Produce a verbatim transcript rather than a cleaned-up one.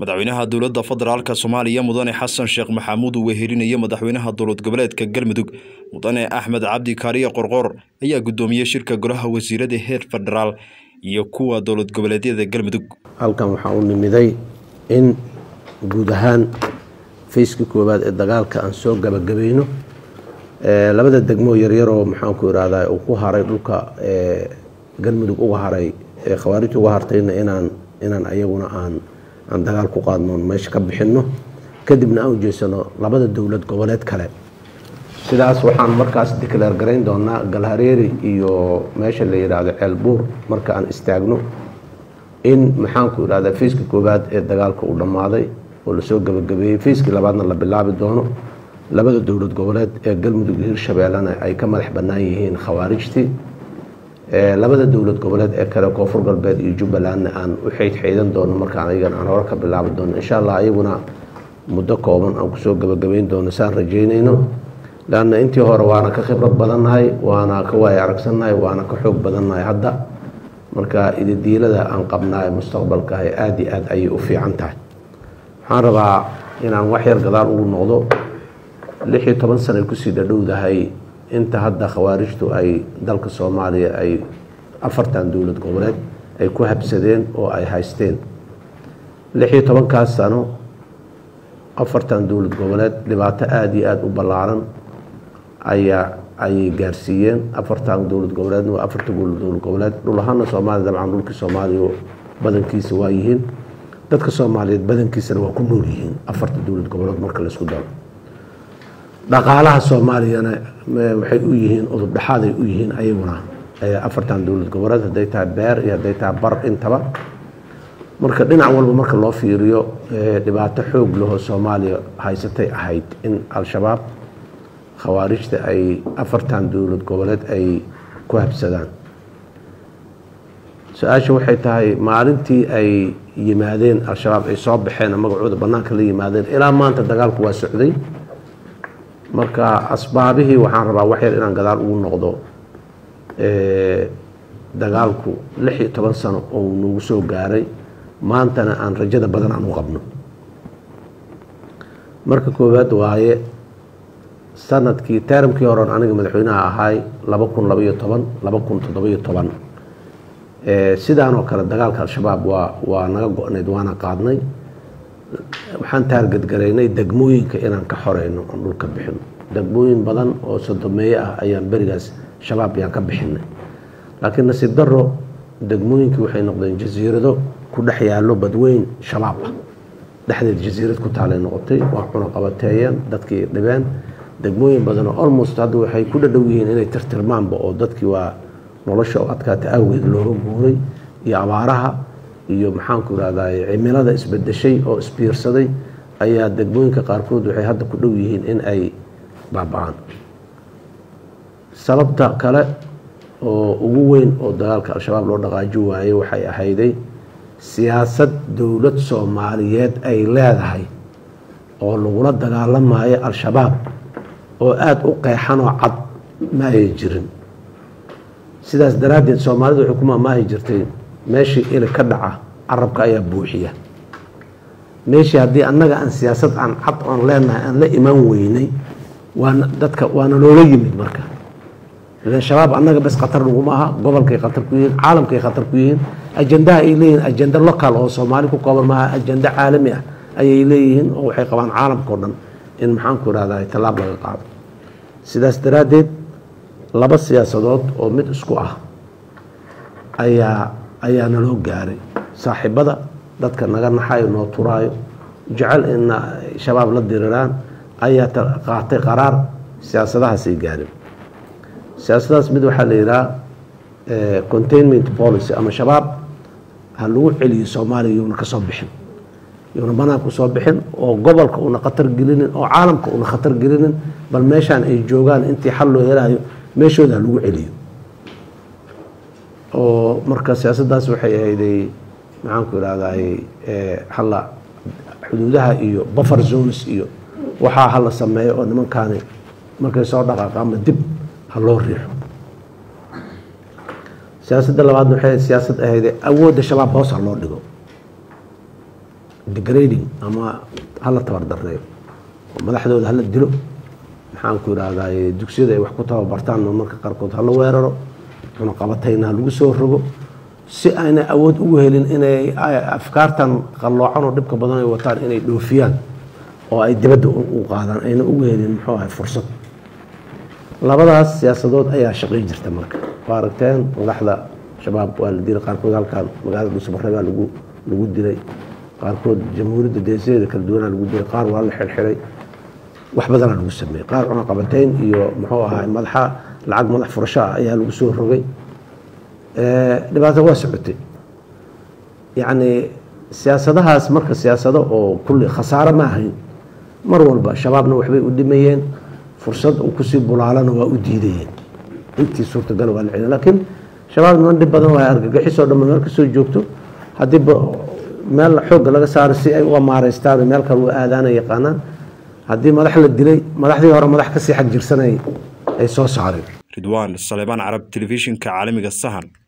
madaxweynaha dowladda federaalka Soomaaliya mudane Xasan Sheekh Maxamuud uu wehelinayay madaxweynaha dowlad goboleedka Galmudug mudane Axmed Cabdi Kaariye Qorqor ayaa gudoomiyay shirka golaha wasiirada heer federaal iyo kuwa dowlad goboleedyada Galmudug. halkan waxa uu nimiday in guud ahaan fiiska koobaad ee dagaalka aan soo gabagabayno ee labada degmo yar yar oo maxaan ku iraahdaa uu ku haray dhulka ee Galmudug uga haray ee khawaarijta uga hartayna inaan inaan ayaguna aan aan dagaal ku qaadno meesha ka bixino kadibna aan u jeesano labada dowlad goboleed kale sidaas waxaan markaas declare gareyn doonaa Galhareeri iyo meesha la yiraahdo Ceelbuur marka aan istaagno in maxaan ku iraahdaa fiiska koobaad ee dagaalka uu dhamaaday oo la soo gabagabeeyay fiiska labaadna la bilaabi doono labada dowlad goboleed ee Galmudug iyo Hirshabeellana ay ka madax bannaan yihiin khawaarijtii ee labada dowlad goboleed ee kale Koonfur Galbeed iyo Jubbaland aan u xeydxeedan doono markaan ayagan aan hore ka bilaabi doono insha Allah ayaguna muddo kooban aan ku soo gabagabeyn doono saan rajeynayno laana intii hore waana ka khibrad badannahay waana ka waay aragsanahay waana ka xoog badannahay hadda marka ididiilada aan qabnaay mustaqbalka ay aad iyo aad ay u fiican tahay waxaan rabaa inaan wax yar gadaal ugu noqdo lix iyo toban sano ku sii dhawdahay inta hadda khawaarijtu ay dalka Soomaaliya ay afartan dowlad goboleed ay ku habsadeen oo ay haysteen lix iyo toban ka sano afartan dowlad goboleed dhibaato aad iyo aad u ballaaran ayaa ay gaarsiiyeen afartan dowlad goboleed oo afartan dowlad goboleed dhulahaana Soomaaliya dabcan dhulka Soomaaliya badankiisa waa yihiin dadka Soomaaliyeed badankiisana waa ku nool yihiin afartan dowlad goboleed marka la isku daro dhaqaalaha Soomaaliyana waxay u yihiin udub dhaxaad ay u yihiin ayaguna afartan dowlad goboleed haday tahay beer iyo haday tahay bar intaba marka dhinac walba marka loo fiiriyo dhibaato xoog leh oo Soomaaliya haysatay ahayd in al-shabaab khawaarijta ay afartan dowlad goboleed ay ku habsadaan su-aasha waxay tahay maalintii ay yimaadeen al-shabaab ay soo baxeen magacooda banaanka la yimaadeen ilaa maanta dagaalku waa socday marka asbaabihii waxaan rabaa wax yar inaan gadaal ugu noqdo ee dagaalku lix iyo toban sano oo nagu soo gaaray maantana aan rajada badan aan u qabno marka koowaad waaye sanadkii taarikii hore aniga madaxweynaha ahay laba kun laba iyo toban laba kun toddoba iyo toban ee sidaan oo kale dagaalka al-shabaab waa waa naga go'nayd waana qaadnay waxaan taarget gareynay degmooyinka inaan ka xoreyno aan dhulka bixino degmooyin badan oo sodomeeye ah ayaan berigaas shabaab yaan ka bixinay laakiin nasiib darro degmooyinkii waxay noqdeen jasiirado ku dhex yaallo badweyn shabaab ah dhexdeed jasiirad ku taalay noqotay waa cuna qabateeyeen dadkii dhibeen degmooyin badan oo almost hadda waxay ku dhadhow yihiin inay tirtirmaanba oo dadkii waa nolosha oo adkaata awgeed looga guuray iyo abaaraha iyo maxaan ku raaddaa cimilada isbedeshay oo isbiirsaday ayaa degmooyinka qaarkood waxay hadda ku dhow yihiin in ay baaba'aan sababta kale oo ugu weyn oo dagaalka al-shabaab loo dhaqaaji waayey waxay ahayday siyaasad dowlad Soomaaliyeed ay leedahay oo lagula dagaalamayo al-shabaab oo aad u qeexan oo cad ma ay jirin sidaas daraadeed Soomaalidu waxay ku maahi jirtay meeshii ila ka dhaca arabka ayaa buuxiya meeshii haddii annaga aan siyaasad aan cad oon leenahay aan la imaan weynay waana dadka waana loola yimid marka idan shabaab annaga bas khatar laguma aha gobolkay khatar ku yihiin caalamkay khatar ku yihiin ajandaha ay leeyihiin ajanda local oo Soomaali ku kooban maaha ajanda caalami ah ayay leeyihiin oo waxay qabaan caalamka oo dhan in maxaan ku raadayay talaab laga qaado sidaas daraadeed laba siyaasadood oo mid isku ah ayaa ayaa naloo gaaray saaxiibada dadka naga naxayo noo turaayo jecel in shabaab la diriraan ayaa qaatay qaraar siyaasadahaas ay gaareen siyaasadaas mid waxaa la yidhaha containment policy ama shabaab ha lagu celiyo Soomaaliya yuuna ka soo bixin yuuna banaanka u soo bixin oo gobolka una khatar gelinin oo caalamka una khatar gelinin bal meeshaan ay joogaan intii xal loo helayo meeshooda lagu celiyo oo marka siyaasadaas waxay ahayday maxaan ku iraahday ee halla xuduudaha iyo buffer zones iyo waxa halla sameeyo oo nimankaani markay soo dhaqaaqaan dib ha loo riixo siyaasadda labaad waxay siyaasad ahayday awoodda shabaab hoos loo dhigo degrading ama hala tabardareeyo madaxdooda hala dilo maxaan ku yiraahdaa dugsiyada ay wax ku tababartaan marka qaarkood hala weeraro una qabatayna lagu soo rogo si ayna awood ugu helin inay afkaartan qaloocan oo dhibka badan ay wataan inay dhoofiyaan oo ay dibadda u qaadaan ayna ugu helin muxuu ahay fursad labadaas siyaasadood ayaa shaqeyn jirta marka faaragteen madaxda shabaab waa la dilay qaarkood halkaan magaalada Dhuusamarre baa lagu lagu dilay qaarkood jamhuuriyadda deeseeda kala duwan lagu dilay qaar waa la xirxiray wax badan lagu sameeyay qaar una qabateen iyo muxuu ahay madaxa lacag madax furasho ayaa lagu soo rogay ee dhibaato waa socotay yani siyaasadahaas marka siyaasado oo kulli khasaaro ma ahayn mar walba shabaabna waxbay u dhimayeen fursad uu ku sii bulaalana waa u diidayeen intii suurtagal waa la celin laakiin shabaabna dhib badan waa argagixisoo dhammaan marka soo joogto hadii meel xoog laga saaro si ay u maareystaan meel kale u aadaan yaqaanaan hadii madax la dilay madaxdii hore madax ka sii xaq jirsanay ay soo saareen Ridwaan Saleebaan Arab Television ka caalamiga Sahan